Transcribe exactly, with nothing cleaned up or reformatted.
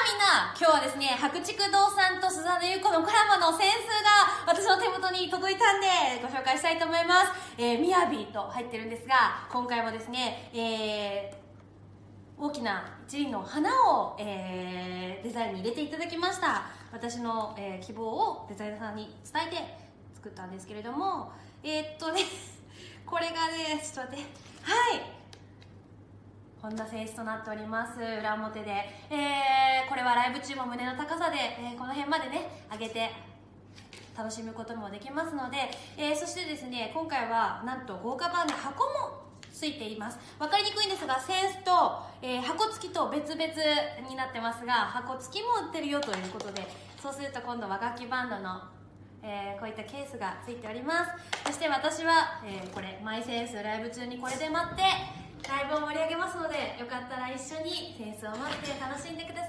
みんな、今日はですね、白竹堂さんとスザンヌ優子のコラボのセンスが私の手元に届いたんでご紹介したいと思います。えー、みやびと入ってるんですが、今回もですね、えー、大きな一輪の花を、えー、デザインに入れていただきました。私の、えー、希望をデザイナーさんに伝えて作ったんですけれども、えー、っとね、これがね、ちょっと待って、はい。こんな性質となっております。裏表で、えー、これはライブ中も胸の高さで、えー、この辺までね上げて楽しむこともできますので、えー、そしてですね、今回はなんと豪華版で箱もついています。分かりにくいんですが、センスと、えー、箱付きと別々になってますが、箱付きも売ってるよということで、そうすると今度は楽器バンドのえー、こういったケースがついております。そして私は、えー、これマイセンスライブ中にこれで待ってライブを盛り上げますので、よかったら一緒にセンスを待って楽しんでください。